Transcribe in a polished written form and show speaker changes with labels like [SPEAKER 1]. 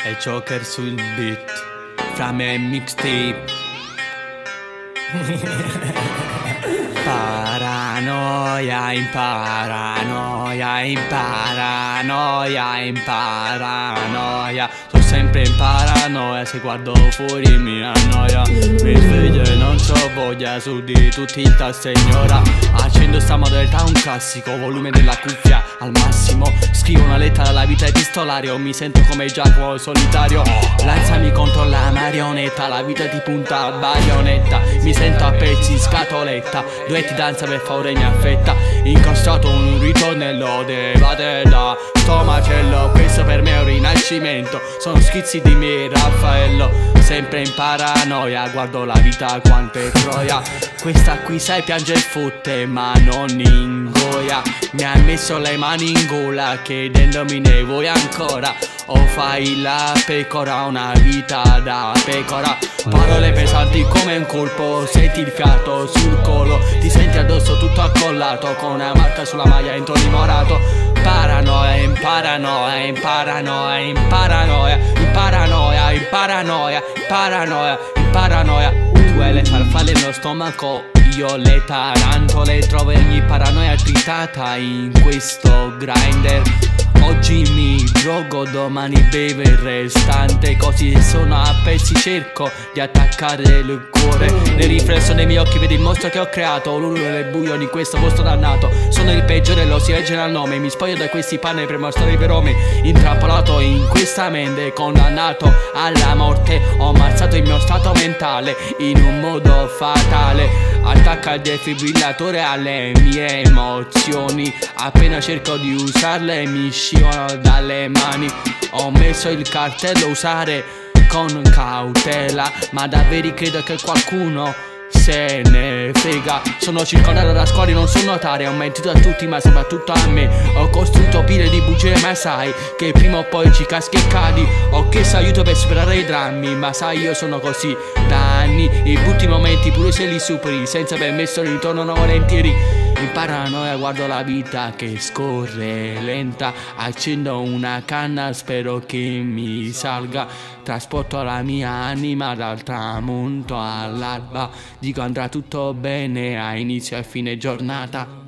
[SPEAKER 1] e Joker sul beat, fra me e mixtape. Paranoia in paranoia, in paranoia, in paranoia. Sono sempre in paranoia, se guardo fuori mi annoia. Mi sveglio e non c'ho voglia, su di tutti sta signora. Accendo sta modalità, un classico, volume della cuffia al massimo. Scrivo una lettera alla vita epistolario, mi sento come Giacomo solitario. Lanciami contro la marionetta, la vita ti punta a baionetta. Mi sento a pezzi in scatoletta, duetti danza per favore mi affetta. Incastrato un ritornello, devate da sto macello. Questo per me è un rinascimento, sono schizzi di me Raffaello. Sempre in paranoia, guardo la vita quanto è troia. Questa qui sai piange e fotte ma non ingoia. Mi ha messo le mani in gola chiedendomi ne vuoi ancora. O fai la pecora, una vita da pecora. Parole pesanti come un colpo, senti il fiato sul collo. Ti senti addosso tutto accollato, con una marca sulla maglia in tono morato. Paranoia, in paranoia, in paranoia, in paranoia, in paranoia, in paranoia, in paranoia, in paranoia. Tu hai le farfalle nello stomaco, io le tarantole. Trovo ogni paranoia tritata in questo grinder. Oggi mi drogo, domani bevo il restante. Così sono a pezzi, cerco di attaccare il cuore. Nel riflesso dei miei occhi vedi il mostro che ho creato, l'urlo nel buio di questo mostro dannato. Sono il peggiore, lo si legge dal nome. Mi spoglio da questi panni per mostrare i veromi. Intrappolato in questa mente, condannato alla morte. Ho ammazzato il mio stato mentale in un modo fatale. Attacca il defibrillatore alle mie emozioni. Appena cerco di usarle mi scivolano dalle mani. Ho messo il cartello usare con cautela, ma davvero credo che qualcuno se ne frega. Sono circondato da squali, non so nuotare. Ho mentito a tutti ma soprattutto a me. Ho costruito pile di bugie ma sai che prima o poi ci caschi e cadi. Ho chiesto aiuto per superare i drammi, ma sai io sono così da anni. I brutti momenti pure se li superi, senza permesso ritornano volentieri. In paranoia guardo la vita che scorre lenta. Accendo una canna, spero che mi salga. Trasporto la mia anima dal tramonto all'alba. Dico andrà tutto bene a inizio e a fine giornata.